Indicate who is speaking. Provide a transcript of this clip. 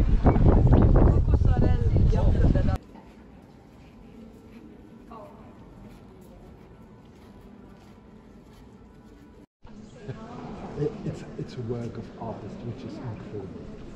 Speaker 1: It's a work of artist which is incredible.